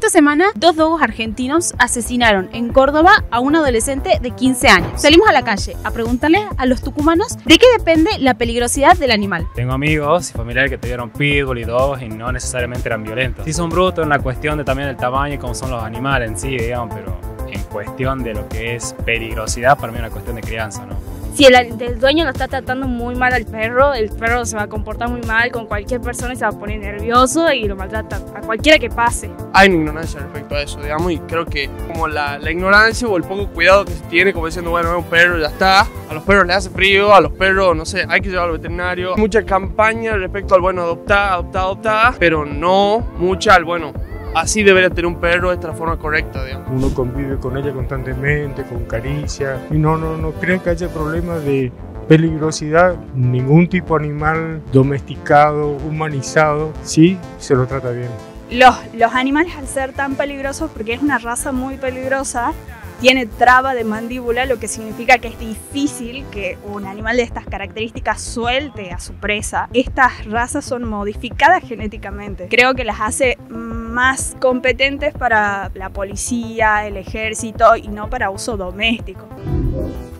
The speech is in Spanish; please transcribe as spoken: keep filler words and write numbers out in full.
Esta semana, dos dogos argentinos asesinaron en Córdoba a un adolescente de quince años. Salimos a la calle a preguntarle a los tucumanos de qué depende la peligrosidad del animal. Tengo amigos y familiares que tuvieron pitbull y dogos y no necesariamente eran violentos. Sí son brutos, es una cuestión de también del tamaño y cómo son los animales en sí, digamos, pero en cuestión de lo que es peligrosidad, para mí es una cuestión de crianza, ¿no? Si el, el dueño lo está tratando muy mal al perro, el perro se va a comportar muy mal con cualquier persona y se va a poner nervioso y lo maltrata a cualquiera que pase. Hay una ignorancia respecto a eso, digamos, y creo que como la, la ignorancia o el poco cuidado que se tiene, como diciendo, bueno, es un perro, ya está, a los perros les hace frío, a los perros, no sé, hay que llevarlo al veterinario. Mucha campaña respecto al, bueno, adoptar, adoptar, adoptar, pero no mucha al, bueno, así debería tener un perro, esta es la forma correcta, digamos. Uno convive con ella constantemente, con caricia, y no, no, no creo que haya problema de peligrosidad. Ningún tipo de animal domesticado, humanizado, sí se lo trata bien. Los, los animales, al ser tan peligrosos, porque es una raza muy peligrosa, tiene traba de mandíbula, lo que significa que es difícil que un animal de estas características suelte a su presa. Estas razas son modificadas genéticamente. Creo que las hace más competentes para la policía, el ejército y no para uso doméstico.